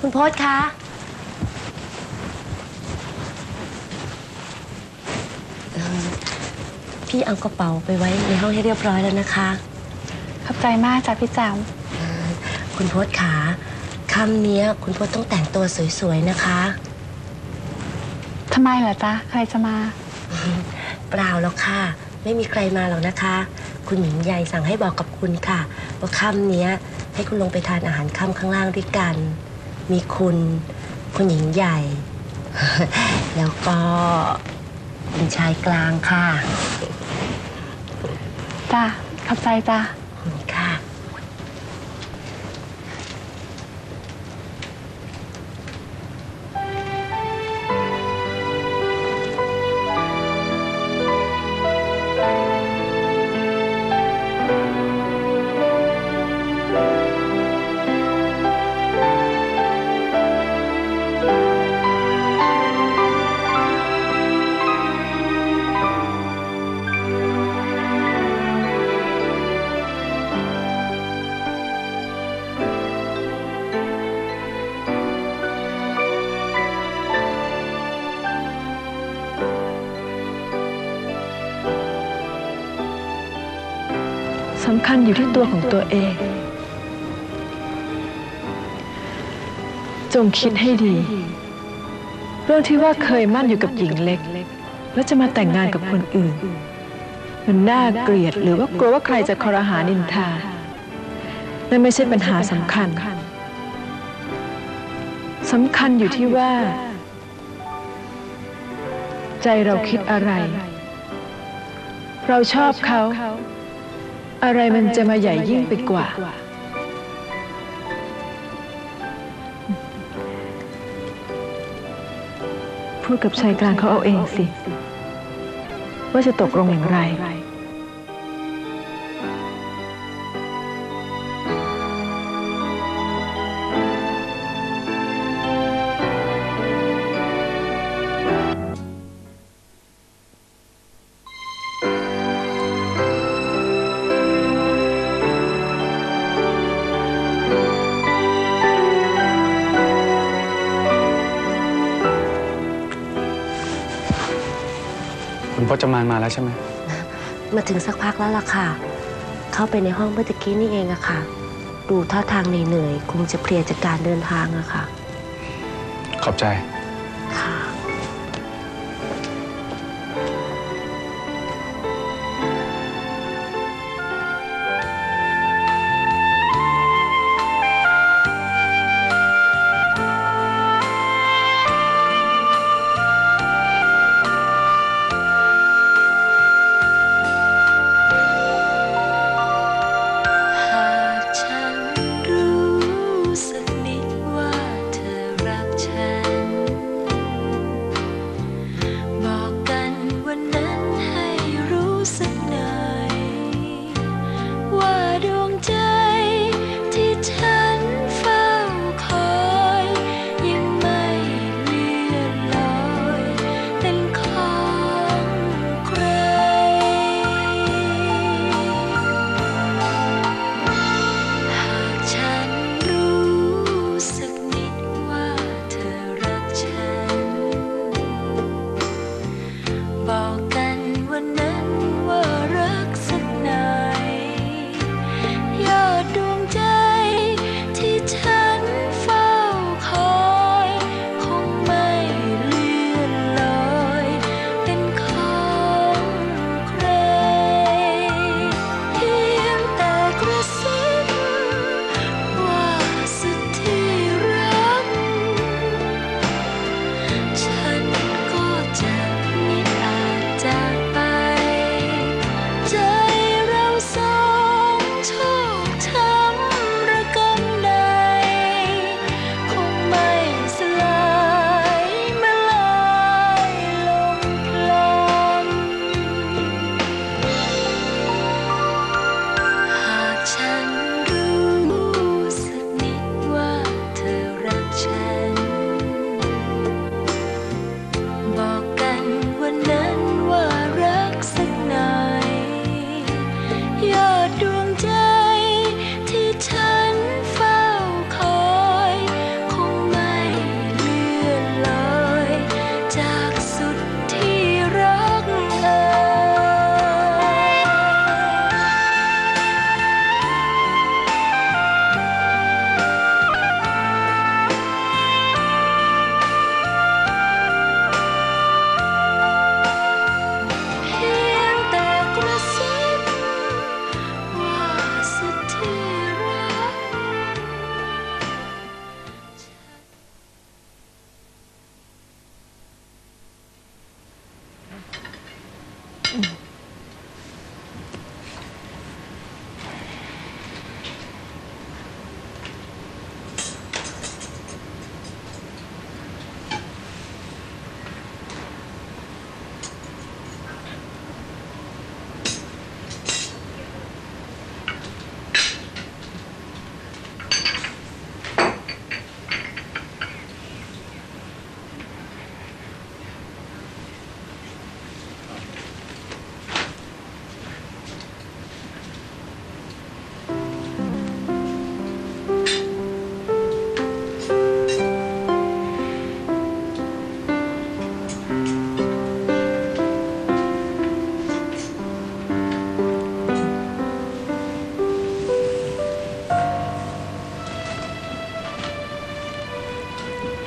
คุณพจน์คะพี่เอากระเป๋าไปไว้ในห้องให้เรียบร้อยแล้วนะคะขอบใจมากจ้ะพี่แจ๋วคุณพจน์ขาค่ำนี้คุณพจน์ต้องแต่งตัวสวยๆนะคะทำไมเหรอจ๊ะใครจะมาเปล่าแล้วค่ะไม่มีใครมาหรอกนะคะคุณหญิงใหญ่สั่งให้บอกกับคุณค่ะว่าค่ำนี้ให้คุณลงไปทานอาหารค่ำข้างล่างด้วยกันมีคุณหญิงใหญ่ แล้วก็คุณชายกลางค่ะจ้ะขอบใจจ้ะค่ะสำคัญอยู่ที่ตัวของตัวเองจงคิดให้ดีเรื่องที่ว่าเคยมั่นอยู่กับหญิงเล็กแล้วจะมาแต่งงานกับคนอื่นมันน่าเกลียดหรือว่ากลัวว่าใครจะคอรหานินทานั่นไม่ใช่ปัญหาสำคัญสำคัญอยู่ที่ว่าใจเราคิดอะไรเราชอบเขาอะไรมันจะมาใหญ่ยิ่งไปกว่าพูดกับชายกลางเขาเอาเองสิว่าจะตกลงอย่างไรคุณพจมานมาแล้วใช่ไหมมาถึงสักพักแล้วล่ะค่ะเข้าไปในห้องเมื่อกี้นี่เองอะค่ะดูท่าทางเหนื่อยๆคงจะเพลียจากการเดินทางอะค่ะขอบใจค่ะสึกนิดว่าเธอรักฉัน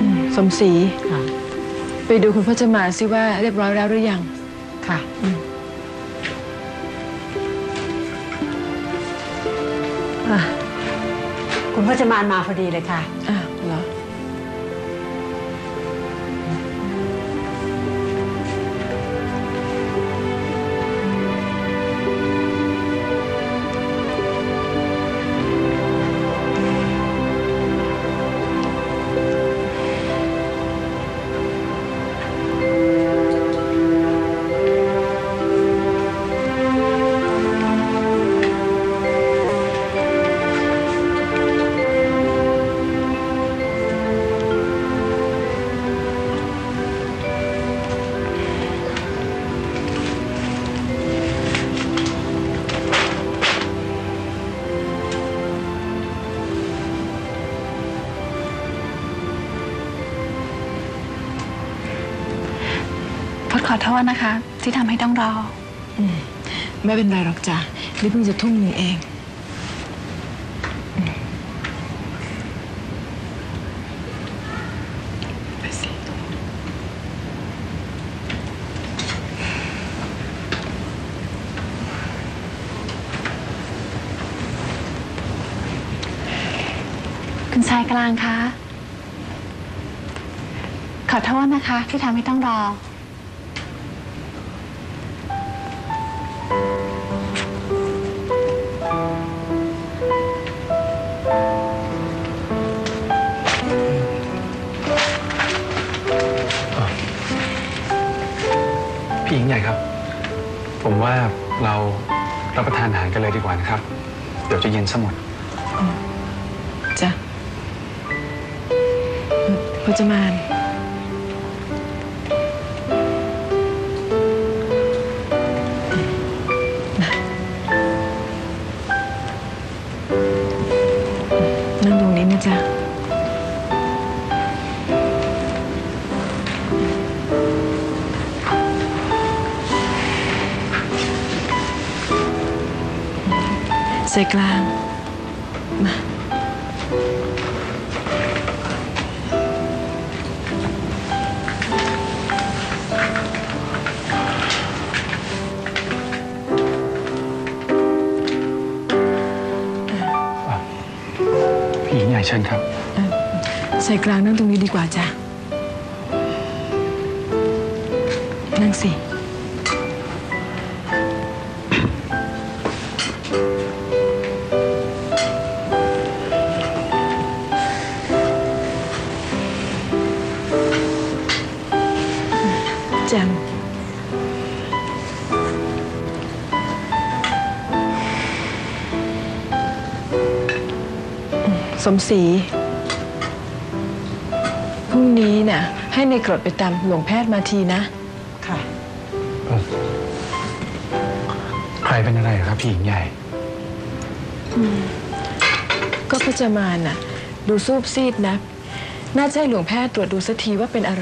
สมศรีค่ะไปดูคุณพจมานสิว่าเรียบร้อยแล้วหรือยังค่ะคุณพจมานมาพอดีเลยค่ะเหรอพดขอโทษนะคะ ที่ทำให้ต้องรอไม่เป็นไรหรอกจ้ะนี่เพิ่งจะทุ่มหนึ่งเอง ไปสิคุณชายกลางคะ ขอโทษนะคะ ที่ทำให้ต้องรอพี่หญิงใหญ่ครับ ผมว่าเรารับประทานอาหารกันเลยดีกว่านะครับ เดี๋ยวจะเย็นซะหมดจ้ะพจมานนั่งตรงนี้นะจ๊ะใส่กลางมาพี่หญิงใหญ่เชิญครับใส่กลางนั่งตรงนี้ดีกว่าจ้ะ นั่งสิ แจมสมศรีพรุ่งนี้น่ะ ให้ในกรดไปตามหลวงแพทย์มาทีนะค่ะใครเป็นอะไรครับพี่หญิงใหญ่ก็พจมานน่ะ ดูซูบซีดนะ น่าจะให้หลวงแพทย์ตรวจดูสักทีว่าเป็นอะไร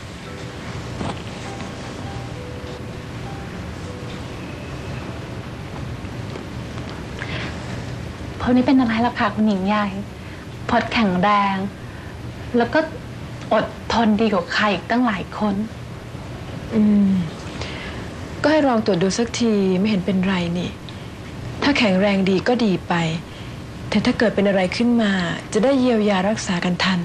พดไม่เป็นอะไรหรอกค่ะคุณหญิงใหญ่ พดแข็งแรง แล้วก็อดทนดีกว่าใครอีกตั้งหลายคนก็ให้ลองตรวจดูสักทีไม่เห็นเป็นไรนี่ ถ้าแข็งแรงดีก็ดีไป แต่ถ้าเกิดเป็นอะไรขึ้นมา จะได้เยียวยารักษากันทัน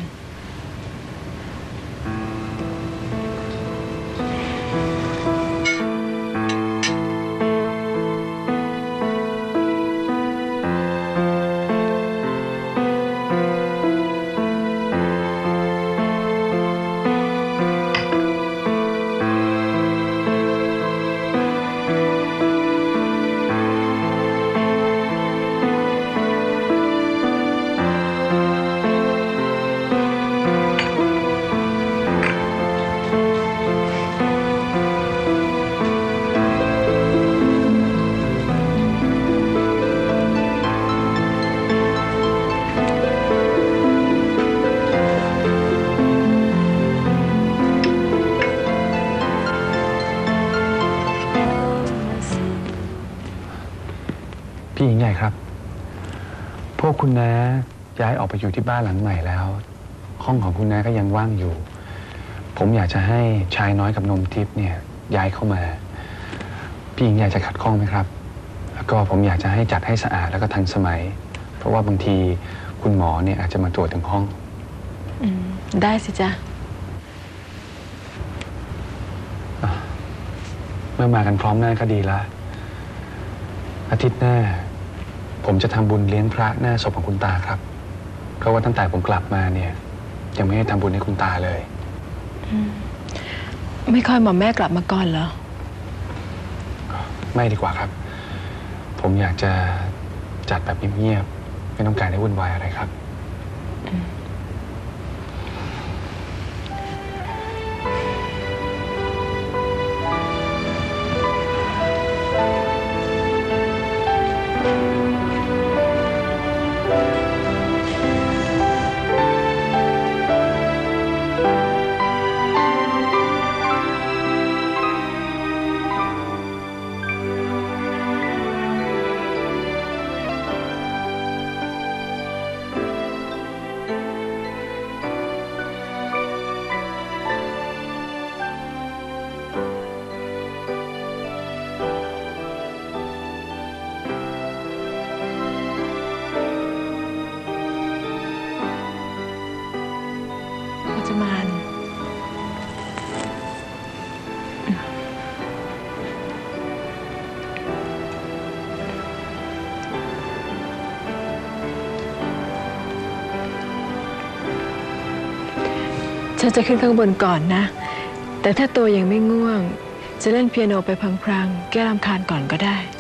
พี่หญิงใหญ่ครับ พวกคุณน้าย้ายออกไปอยู่ที่บ้านหลังใหม่แล้วห้องของคุณน้าก็ยังว่างอยู่ ผมอยากจะให้ชายน้อยกับนมทิพย์เนี่ยย้ายเข้ามาพี่หญิงอยากจะขัดข้องไหมครับ แล้วก็ผมอยากจะให้จัดให้สะอาดแล้วก็ทันสมัย เพราะว่าบางทีคุณหมอเนี่ยอาจจะมาตรวจถึงห้องได้สิจ๊ะเมื่อมากันพร้อมหน้าก็ดีละอาทิตย์หน้า ผมจะทำบุญเลี้ยงพระหน้าศพของคุณตาครับ เพราะว่าตั้งแต่ผมกลับมาเนี่ยยังไม่ได้ทำบุญให้คุณตาเลยไม่ค่อยหมอแม่กลับมาก่อนเหรอไม่ดีกว่าครับ ผมอยากจะจัดแบบเงียบๆไม่ต้องการให้วุ่นวายอะไรครับพจมาน ฉันจะขึ้นข้างบนก่อนนะ แต่ถ้าตัวยังไม่ง่วง จะเล่นเปียโนไปพลางๆแก้รำคาญก่อนก็ได้